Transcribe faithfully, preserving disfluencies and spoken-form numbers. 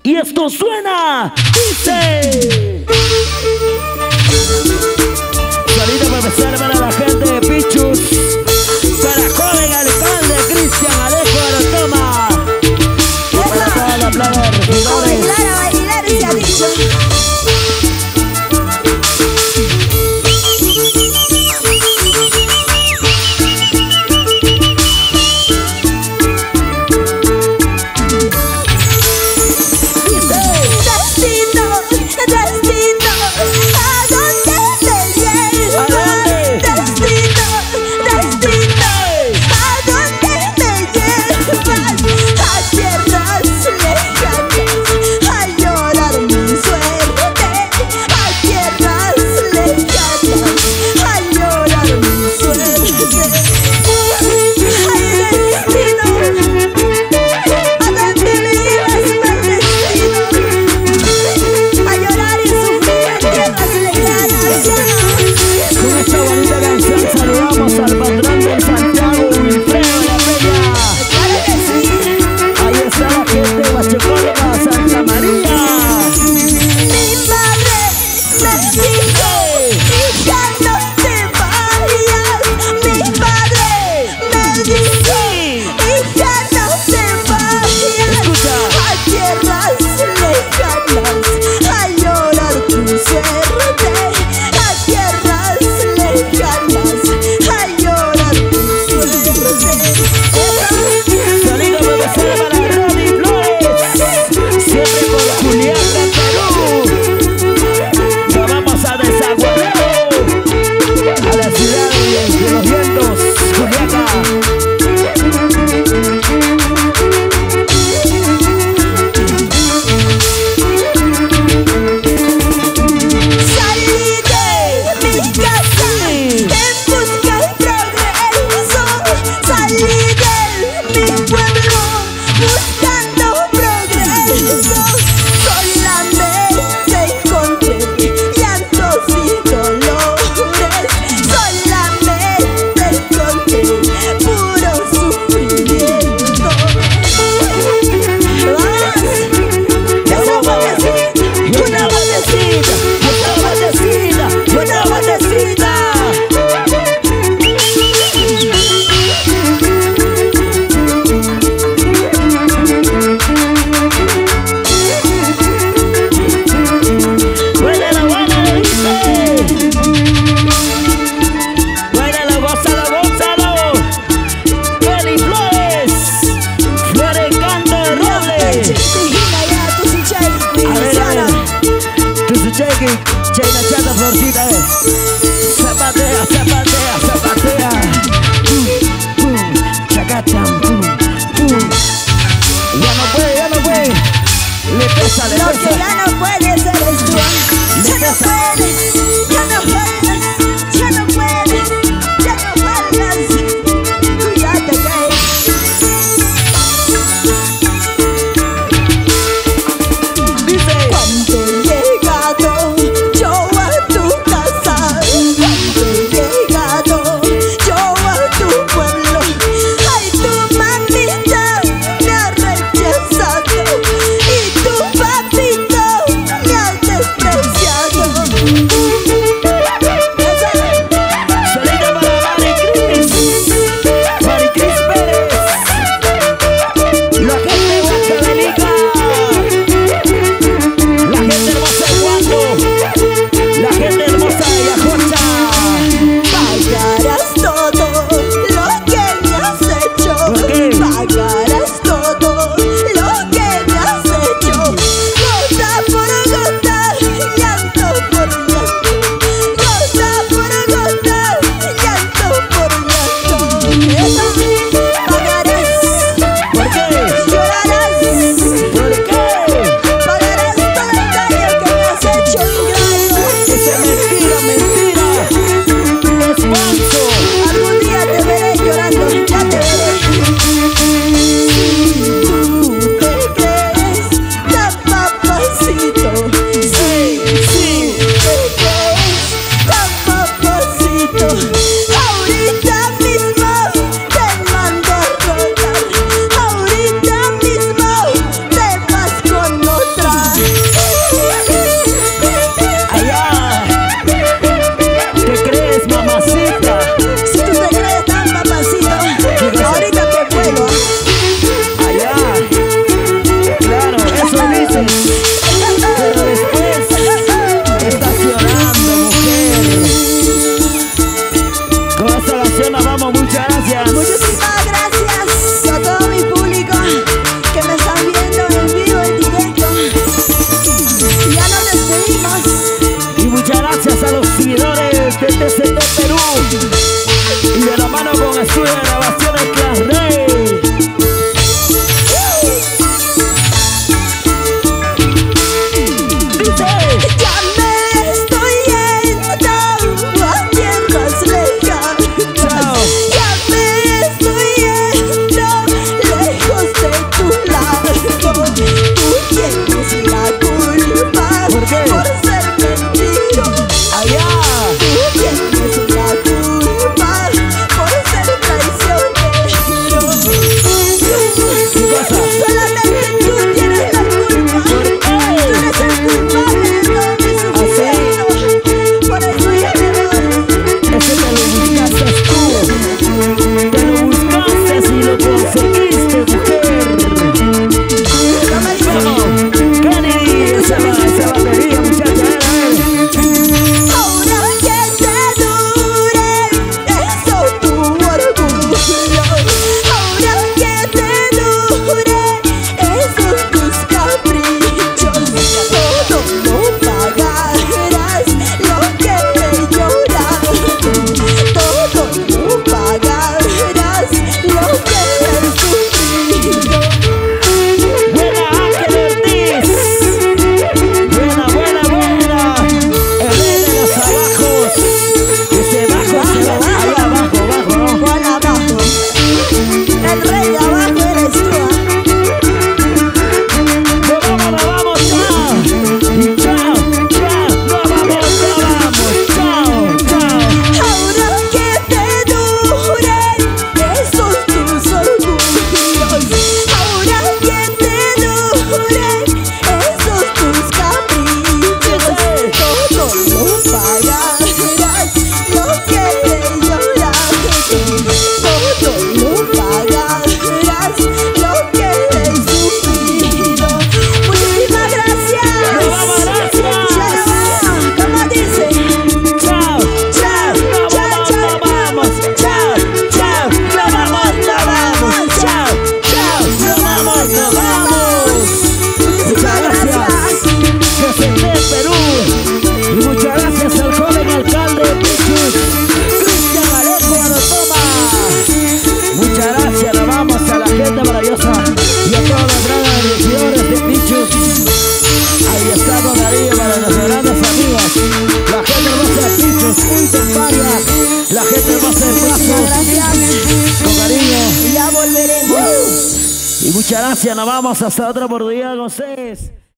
Y esto suena, dice. Salida para empezar para la gente de Pichus, para joven alcalde Cristian Alejo Arotoma, y para toda la plaga de regidores. A bailar, a bailar se ha dicho. Chayna chata florcita, eh. Zapatea, zapatea, zapatea. Pum, pum, chacacham, pum, pum. Ya no puede, ya no puede. Le pesa, le Lo pesa. que ya no puede ser es tú. Ya no puedes, ya no puedes, ya no puedes, ya no puedes. Cuídate que dice. cuando he llegado yo a tu casa, cuando he llegado yo a tu pueblo, ay, tu mamita me ha rechazado y tu papito Muchas gracias, nos vamos hasta otra oportunidad con ustedes.